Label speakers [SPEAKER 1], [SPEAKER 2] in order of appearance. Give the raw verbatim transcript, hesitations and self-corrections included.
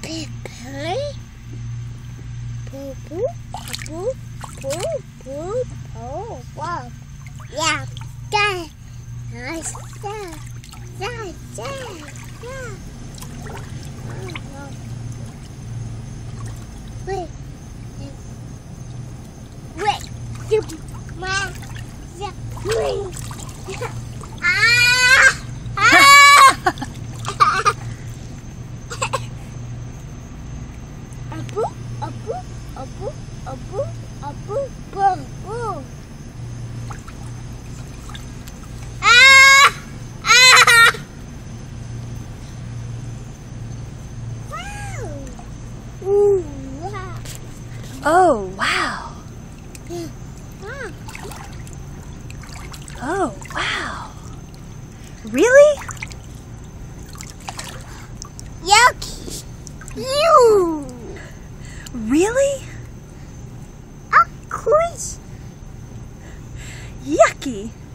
[SPEAKER 1] Play. Boo boo boo boo boo boo boo. Yeah, that. Nice. That. That. That. Yeah. Wait. Wait. You. Ma. Yeah. Wait. Ah. Ah. A boo. A boo. A boo. A boo. A boo. Boom. Boom. Ooh, wow.
[SPEAKER 2] Oh, wow.
[SPEAKER 1] Wow.
[SPEAKER 2] Oh, wow. Really?
[SPEAKER 1] Yucky. You.
[SPEAKER 2] Really?
[SPEAKER 1] Of course.
[SPEAKER 2] Yucky.